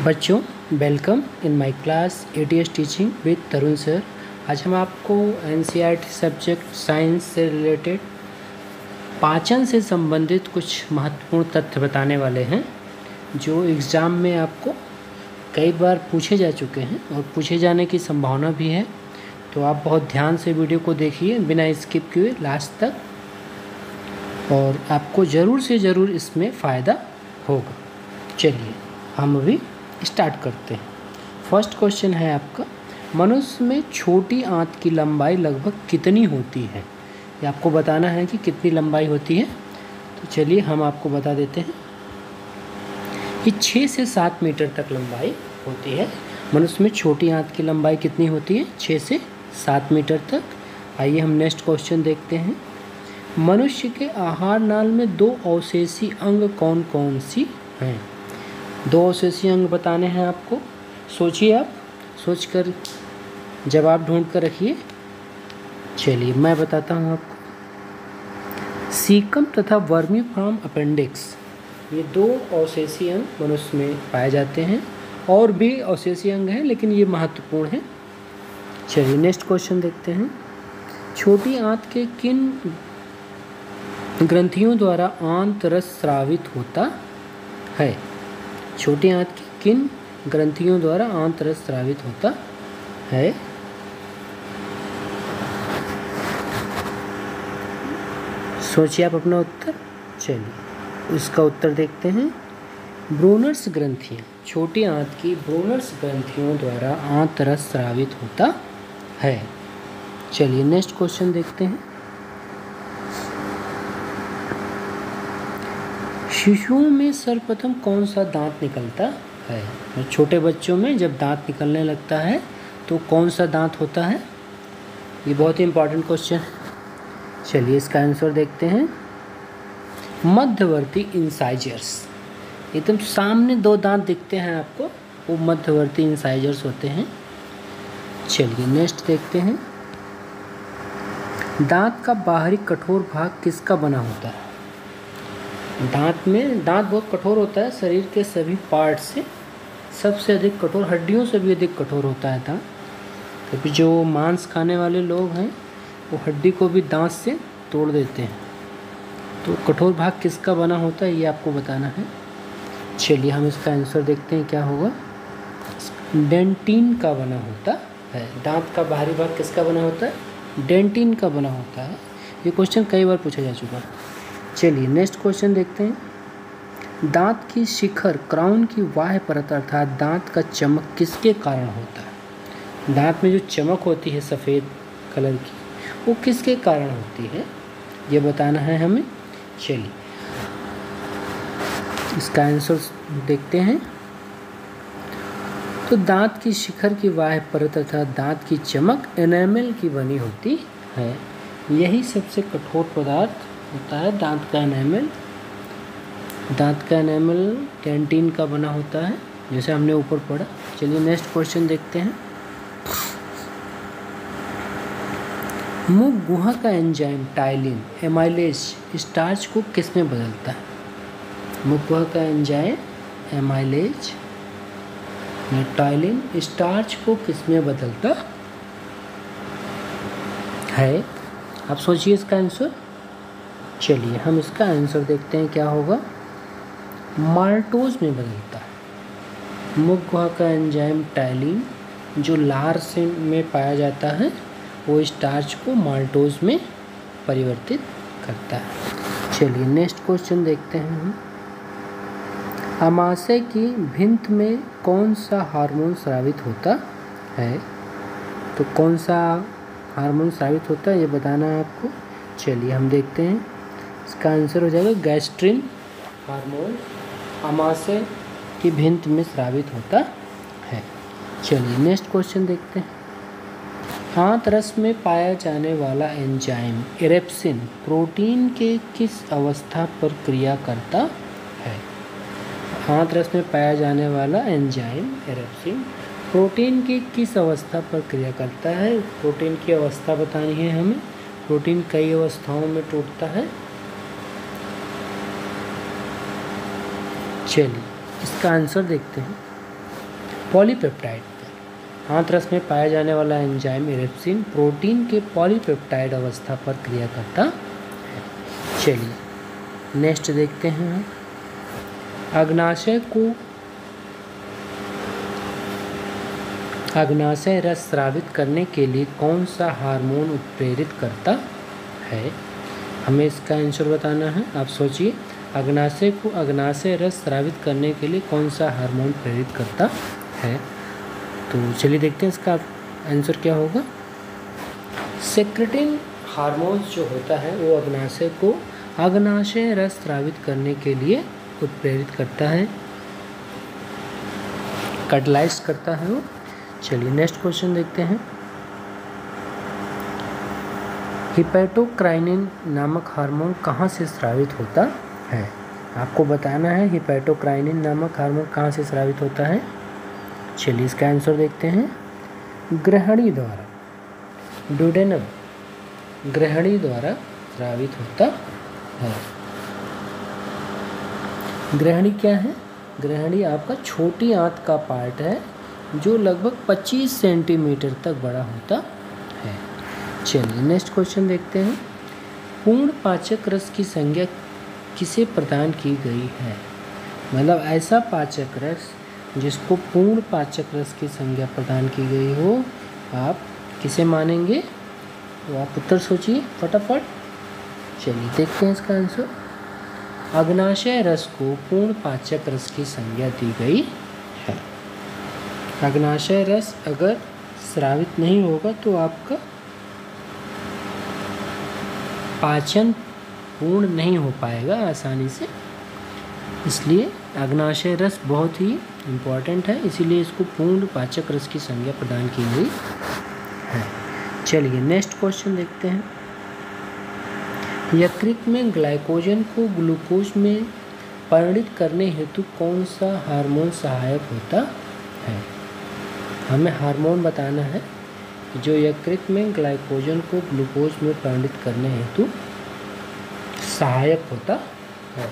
बच्चों, welcome in my class ATS teaching with Tarun sir. आज हम आपको एनसीईआरटी सब्जेक्ट साइंस से रिलेटेड पाचन से संबंधित कुछ महत्वपूर्ण तथ्य बताने वाले हैं जो एग्ज़ाम में आपको कई बार पूछे जा चुके हैं और पूछे जाने की संभावना भी है। तो आप बहुत ध्यान से वीडियो को देखिए बिना स्किप किए लास्ट तक, और आपको ज़रूर से ज़रूर इसमें फ़ायदा होगा। चलिए हम अभी स्टार्ट करते हैं। फर्स्ट क्वेश्चन है आपका, मनुष्य में छोटी आंत की लंबाई लगभग कितनी होती है? ये आपको बताना है कि कितनी लंबाई होती है। तो चलिए हम आपको बता देते हैं कि 6 से 7 मीटर तक लंबाई होती है। मनुष्य में छोटी आंत की लंबाई कितनी होती है? 6 से 7 मीटर तक। आइए हम नेक्स्ट क्वेश्चन देखते हैं। मनुष्य के आहार नाल में 2 अवशेषी अंग कौन कौन सी हैं? 2 अवशेषी अंग बताने हैं आपको। सोचिए, आप सोचकर जवाब ढूंढ कर रखिए। चलिए मैं बताता हूँ आपको। सीकम तथा वर्मीफॉर्म अपेंडिक्स, ये 2 अवशेषी अंग मनुष्य में पाए जाते हैं। और भी अवशेषी अंग हैं लेकिन ये महत्वपूर्ण हैं। चलिए नेक्स्ट क्वेश्चन देखते हैं। छोटी आंत के किन ग्रंथियों द्वारा आंत रस स्रावित होता है? छोटी आंत की किन ग्रंथियों द्वारा आंत रस स्रावित होता है? सोचिए आप अपना उत्तर। चलिए इसका उत्तर देखते हैं। ब्रूनर्स ग्रंथियाँ, छोटी आंत की ब्रूनर्स ग्रंथियों द्वारा आंत रस स्रावित होता है। चलिए नेक्स्ट क्वेश्चन देखते हैं। शिशुओं में सर्वप्रथम कौन सा दांत निकलता है? छोटे बच्चों में जब दांत निकलने लगता है तो कौन सा दांत होता है? ये बहुत ही इम्पोर्टेंट क्वेश्चन है। चलिए इसका आंसर देखते हैं। मध्यवर्ती इंसाइजर्स, एकदम सामने 2 दांत दिखते हैं आपको, वो मध्यवर्ती इंसाइजर्स होते हैं। चलिए नेक्स्ट देखते हैं। दांत का बाहरी कठोर भाग किसका बना होता है? दांत बहुत कठोर होता है। शरीर के सभी पार्ट से सबसे अधिक कठोर, हड्डियों से भी अधिक कठोर होता है दांत। क्योंकि जो मांस खाने वाले लोग हैं वो हड्डी को भी दांत से तोड़ देते हैं। तो कठोर भाग किसका बना होता है ये आपको बताना है। चलिए हम इसका आंसर देखते हैं क्या होगा। डेंटिन का बना होता है। दांत का बाहरी भाग किसका बना होता है? डेंटिन का बना होता है। ये क्वेश्चन कई बार पूछा जा चुका है। चलिए नेक्स्ट क्वेश्चन देखते हैं। दांत की शिखर, क्राउन की बाह्य परत अर्थात दांत का चमक किसके कारण होता है? दांत में जो चमक होती है सफ़ेद कलर की, वो किसके कारण होती है ये बताना है हमें। चलिए इसका आंसर देखते हैं। तो दांत की शिखर की बाह्य परत अर्थात दांत की चमक एनामेल की बनी होती है। यही सबसे कठोर पदार्थ होता है दांत का एनामेल। दांत का एनामेल डेंटिन का बना होता है, जैसे हमने ऊपर पढ़ा। चलिए नेक्स्ट क्वेश्चन देखते हैं। मुख गुहा का एंजाइम टाइलिन एमाइलेज स्टार्च को किस में बदलता है? मुख गुहा का एंजाइम एमाइलेज टाइलिन स्टार्च को किस में बदलता है? आप सोचिए इसका आंसर। चलिए हम इसका आंसर देखते हैं क्या होगा। माल्टोज में बदलता है। मुख गुहा का एंजाइम टाइलिन जो लार से में पाया जाता है वो स्टार्च को माल्टोज में परिवर्तित करता है। चलिए नेक्स्ट क्वेश्चन देखते हैं हम। अमाशय की भिंत में कौन सा हार्मोन स्रावित होता है? तो कौन सा हार्मोन स्रावित होता है ये बताना है आपको। चलिए हम देखते हैं। इसका आंसर हो जाएगा गैस्ट्रिन हार्मोन अमाशय की भिंत में स्रावित होता है। चलिए नेक्स्ट क्वेश्चन देखते हैं। आंत रस में पाया जाने वाला एंजाइम एरेप्सिन प्रोटीन के किस अवस्था पर क्रिया करता है? आंत रस में पाया जाने वाला एंजाइम एरेप्सिन प्रोटीन की किस अवस्था पर क्रिया करता है? प्रोटीन की अवस्था बतानी है हमें। प्रोटीन कई अवस्थाओं में टूटता है। चलिए इसका आंसर देखते हैं। पॉलीपेप्टाइड। आंतरस में पाया जाने वाला एंजाइम इरेप्सिन प्रोटीन के पॉलीपेप्टाइड अवस्था पर क्रिया करता है। चलिए नेक्स्ट देखते हैं। अग्नाशय रस स्रावित करने के लिए कौन सा हार्मोन उत्प्रेरित करता है? हमें इसका आंसर बताना है। आप सोचिए, अग्नाशय रस स्रावित करने के लिए कौन सा हार्मोन प्रेरित करता है? तो चलिए देखते हैं इसका आंसर क्या होगा। सेक्रेटिन हार्मोन जो होता है वो अग्नाशय रस स्रावित करने के लिए उत्प्रेरित करता है, कैटलाइज करता है वो। चलिए नेक्स्ट क्वेश्चन देखते हैं। हिपैटोक्राइनिन नामक हार्मोन कहाँ से स्रावित होता है? आपको बताना है हिपैटोक्राइनिन नामक हार्मोन कहाँ से स्रावित होता है। चलिए इसका आंसर देखते हैं। ग्रहणी द्वारा, डुडेनम ग्रहणी द्वारा स्रावित होता है। ग्रहणी क्या है? ग्रहणी आपका छोटी आंत का पार्ट है जो लगभग 25 सेंटीमीटर तक बड़ा होता है। चलिए नेक्स्ट क्वेश्चन देखते हैं। पूर्ण पाचक रस की संज्ञा किसे प्रदान की गई है? मतलब ऐसा पाचक रस जिसको पूर्ण पाचक रस की संज्ञा प्रदान की गई हो, आप किसे मानेंगे? तो आप उत्तर सोचिए फटाफट। चलिए देखते हैं इसका आंसर। अग्नाशय रस को पूर्ण पाचक रस की संज्ञा दी गई है। अग्नाशय रस अगर स्रावित नहीं होगा तो आपका पाचन पूर्ण नहीं हो पाएगा आसानी से, इसलिए अग्नाशय रस बहुत ही इम्पॉर्टेंट है, इसीलिए इसको पूर्ण पाचक रस की संज्ञा प्रदान की गई है। चलिए नेक्स्ट क्वेश्चन देखते हैं। यकृत में ग्लाइकोजन को ग्लूकोज में परिणत करने हेतु कौन सा हार्मोन सहायक होता है? हमें हार्मोन बताना है जो यकृत में ग्लाइकोजन को ग्लूकोज में परिणत करने हेतु सहायक होता है।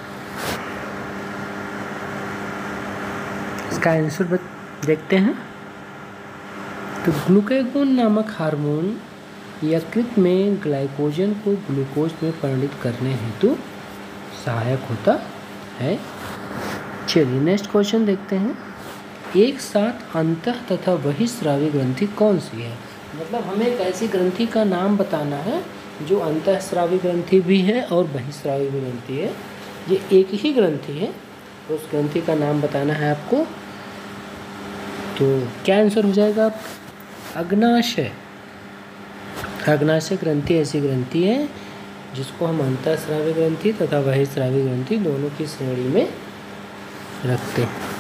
इसका आंसर देखते हैं। तो ग्लूकागोन नामक हार्मोन यकृत में ग्लाइकोजन को ग्लूकोज में परिणत करने हेतु सहायक होता है। चलिए नेक्स्ट क्वेश्चन देखते हैं। एक साथ अंतः तथा बहिस्रावी ग्रंथि कौन सी है? मतलब हमें एक ऐसी ग्रंथि का नाम बताना है जो अंतःस्रावी ग्रंथि भी है और बहिस्रावी भी ग्रंथि है। ये एक ही ग्रंथि है, तो उस ग्रंथि का नाम बताना है आपको। तो क्या आंसर हो जाएगा? अग्नाशय। अग्नाशय ग्रंथि ऐसी ग्रंथि है जिसको हम अंतःस्रावी ग्रंथि तथा बहिस्रावी ग्रंथि दोनों की श्रेणी में रखते हैं।